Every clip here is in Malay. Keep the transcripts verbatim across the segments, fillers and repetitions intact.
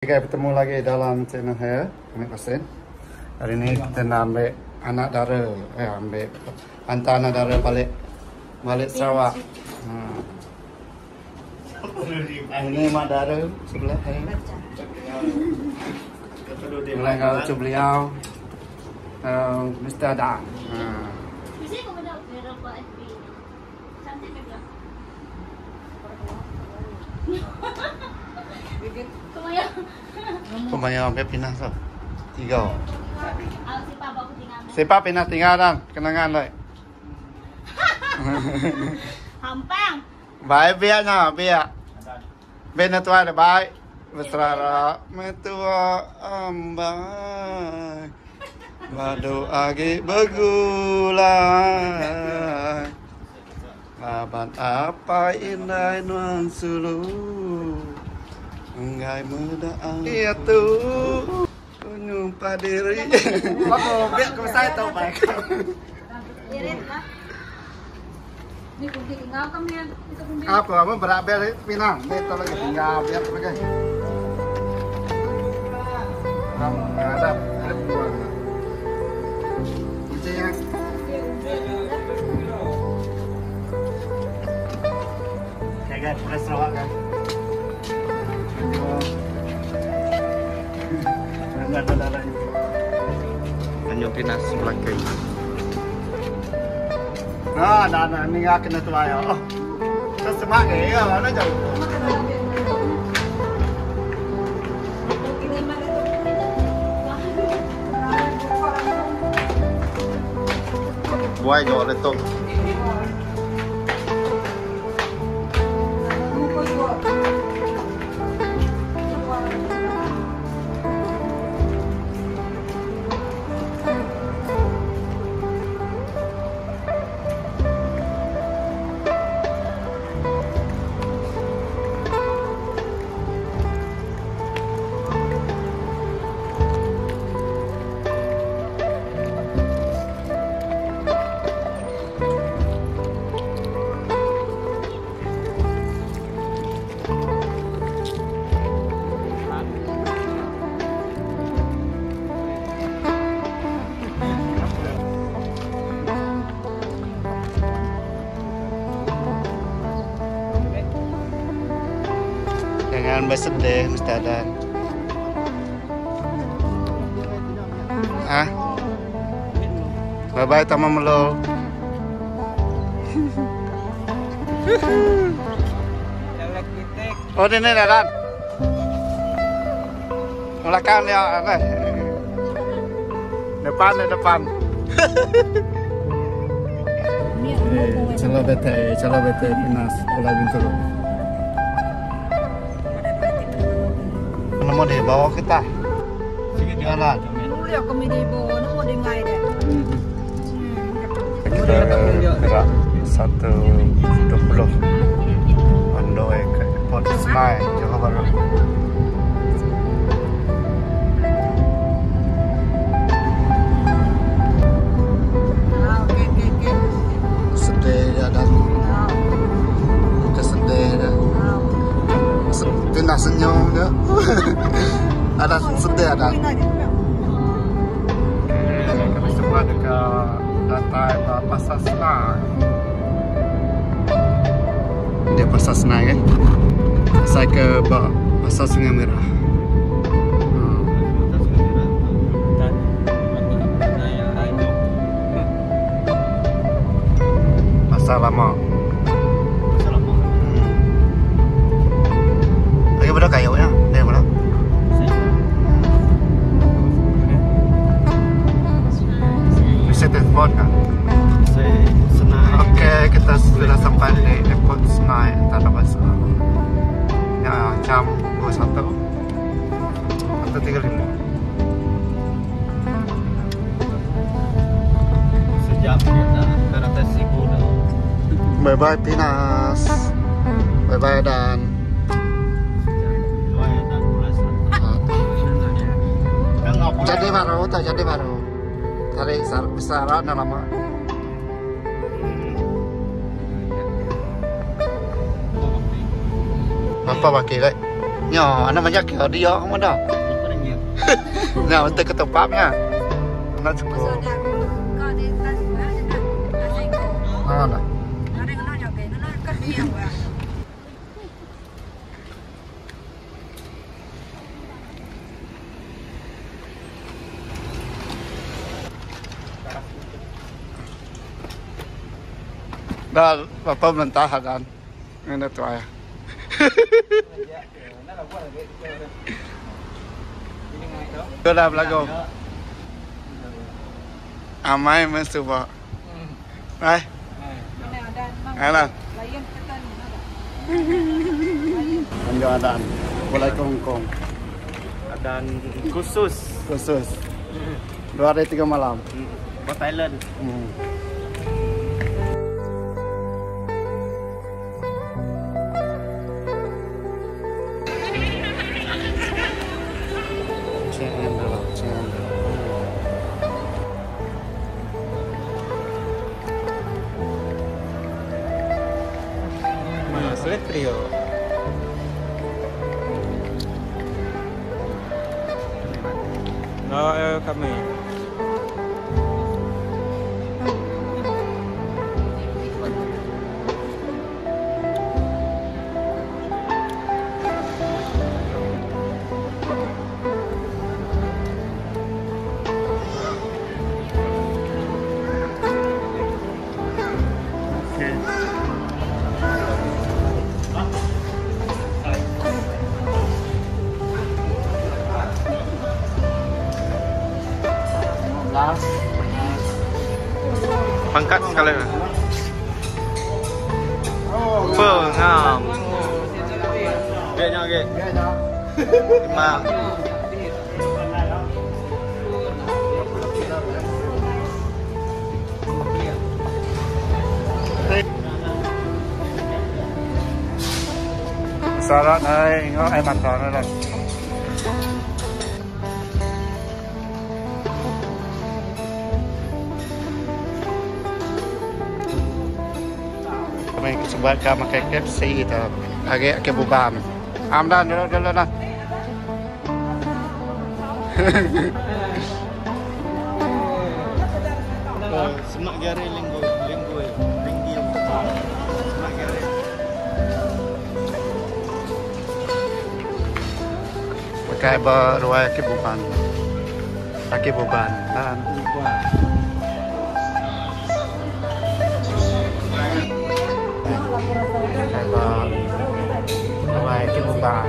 kita bertemu lagi dalam channel saya, Amir Qasim. Hari ini kita nak ambil anak dara, eh ambil hantar anak dara balik balik Sarawak. Hmm. Ini mak dara sebelah saya. Mulai kalau cuba beliau, uh, Mister Dan. Hmm. Kumayan sampai pindah so. Tiga. Siapa pindah tinggal dan kenangan doi. Hampang. Baik biaknya, biak. Benar tu ada baik. Besara metua ambai. Badu agi begulai. Laban apa indah nuang sulu. Enggai muda dia tu nyumpah diri. Apa biar kau saya tahu baik. Irit lah. Ini kunci tinggal kamu ya. Apa kamu berak-berak pinang? Ini lagi tinggal biar lagi. Kamu ada ada buang. Kuncinya. Kayak press Sarawak kan. Enggak ada darahnya. Hanya pinas sebelah kiri. Nah, ada anak ni nggak kena tua ya. Oh, sesemak ya, mana jauh. Buai jauh letok. Jangan bersedih, Mister Dan. Ah, bye bye teman melo. Oh ini dah Dan. Belakang ya, nih. Depan nih depan. Calo bete, calo bete pinas, bola bintu. Mau di bawah kita. Jalan. Mulia kami di bawah, mau di ngai deh. Kita gerak satu dua puluh. On the way ke Port Senai, Johor Bahru. Sedih ya dan kita sedih dah. Pindah senyum je. Ada sedih ada. Kami semua dekat lantai Pasar Senai. Dia Pasar Senai kan? Saya ke Pasar Sungai Merah. Pasar lama. Berapa kayunya? Dari mana? Bisa telepon kan? Oke, kita sudah sampai di Airport Senai, Tanah Basah. Ya, jam dua puluh satu atau tiga puluh lima. Sejam kita ke atas Sibuda. Bye bye Pinas. Bye bye Dan. Jadi baru, tak jadi baru. Dari besar dan lama. Apa pakai Nyo, anak banyak kau dia kamu dah. Nah, untuk ketopapnya. Nak cukup. Kau di tas mana nak? Tas engkau. Oh, nah. Ada yang nanya ke? Nanya kan dia apa? Dah, bapak mentah kan. Ini tu ayah. Sudah belagu. Amai mensuba. Hai. Mana? Layan kata ni ada. Anjo adan. Boleh kongkong. Adan khusus. Khusus. Dua hari tiga malam. Buat Thailand. Hmm. Sulit trio. No, eh, kami. Pangkat sekali. Pengam. Biarnya ke. Lima. Syarat naik, ingat air mata nak. Kami sebab kami makan K F C tu, agak ke bubam. Amdan dulu dulu nak. Semak jari linggo, linggo, tinggi. Semak jari. Pakai berway ke buban. Pakai buban. Dan pakai berway ke buban.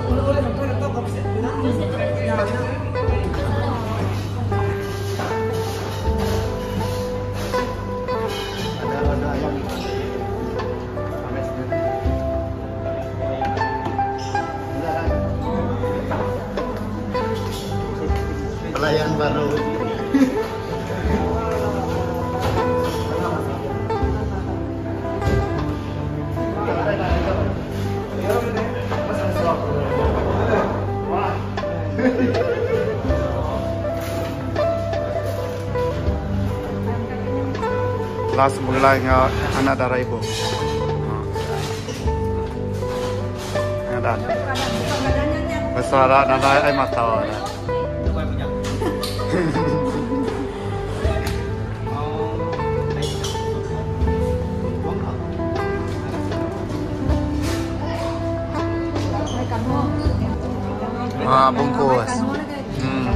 Pelayan baru. Langsung mulai anak darah ibu. Dan besar anak air mata. Ah, bungkus. Hmm.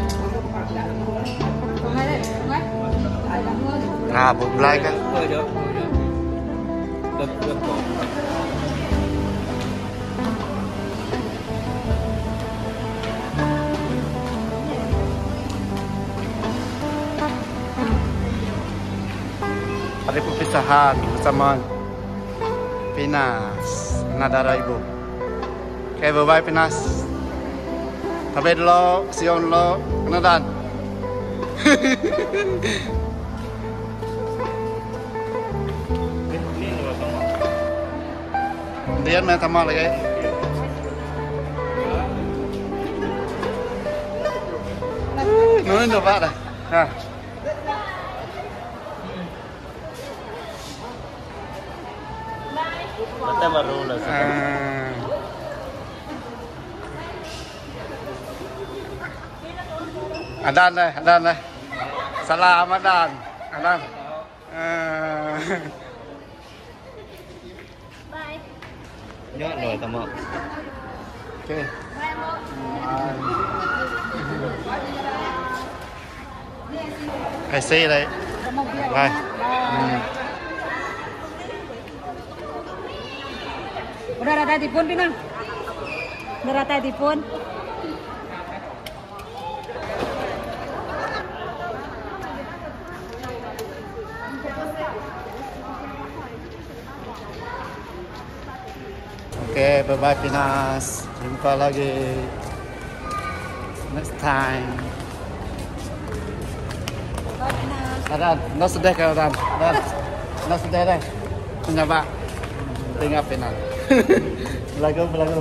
Ah, belai kan? Ada perpisahan bersama Pinas, anak darah ibu. Okay, bye-bye Pinas. Tapi dulu, siang dulu, kenalan. Dia main tamal lagi. Nurin dah pak dah. Ha. Mata baru lah. Adan deh, Adan deh. Salam Adan. Adan. Uh, Bye. Nhớ rồi tao mộng. okay. Bye mo. I see đấy. Bye. Hmm. Udah rata tipun Pinang? Udah rata tipun? Oke, okay, bye-bye Pinas. Jumpa lagi next time. Bye Pinang. Adan, no sedih kan Adan? Adan, no sedih deh. Coba tinggal Pinas. Belagu, belagu.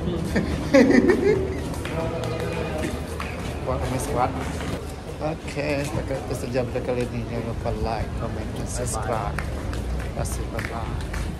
Buat kami squad. Oke, okay, itu saja video kali ini. Jangan lupa like, comment, dan subscribe. Terima kasih, bye-bye.